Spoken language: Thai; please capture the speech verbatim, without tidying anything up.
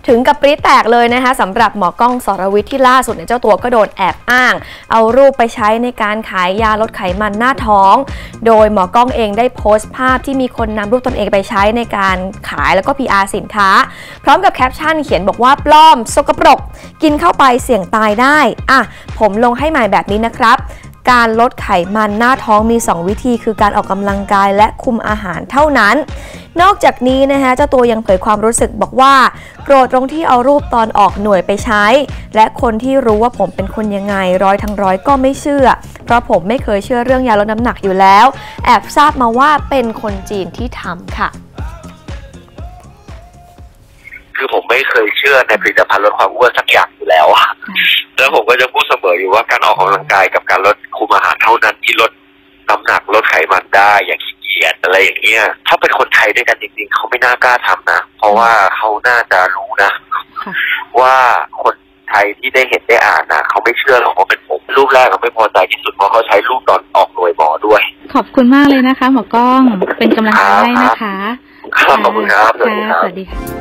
ถึงกับปรี๊ดแตกเลยนะคะสำหรับหมอกล้องสรวิทย์ที่ล่าสุดเนี่ยเจ้าตัวก็โดนแอบอ้างเอารูปไปใช้ในการขายยาลดไขมันหน้าท้องโดยหมอกล้องเองได้โพสต์ภาพที่มีคนนำรูปตนเองไปใช้ในการขายแล้วก็ พี อาร์ สินค้าพร้อมกับแคปชั่นเขียนบอกว่าปลอมสกปรกกินเข้าไปเสี่ยงตายได้อ่ะผมลงให้ใหม่แบบนี้นะครับการลดไขมันหน้าท้องมีสองวิธีคือการออกกำลังกายและคุมอาหารเท่านั้นนอกจากนี้นะคะเจ้าตัวยังเผยความรู้สึกบอกว่าโกรธตรงที่เอารูปตอนออกหน่วยไปใช้และคนที่รู้ว่าผมเป็นคนยังไงร้อยทั้งร้อยก็ไม่เชื่อเพราะผมไม่เคยเชื่อเรื่องยาลดน้ำหนักอยู่แล้วแอบทราบมาว่าเป็นคนจีนที่ทำค่ะคือผมไม่เคยเชื่อในผลิตภัณฑ์ลดความอ้วนสักอย่างอยู่แล้วแล้วผมก็จะพูดเสมออยู่ว่าการออกกำลังกายกับการลดคุมอาหารเท่านั้นที่ลดน้ำหนักลดไขมันได้อย่างขี้เกียจอะไรอย่างเงี้ยถ้าเป็นคนไทยด้วยกันจริงๆเขาไม่น่ากล้าทำนะเพราะว่าเขาน่าจะรู้นะว่าคนไทยที่ได้เห็นได้อ่านนะเขาไม่เชื่อหรอกว่าเป็นผมรูปแรกเขาไม่พอใจที่สุดเพราะเขาใช้รูปตอนออกหน่วยหมอด้วยขอบคุณมากเลยนะคะหมอกล้องเป็นกำลังใจให้นะคะขอบคุณครับสวัสดีค่ะ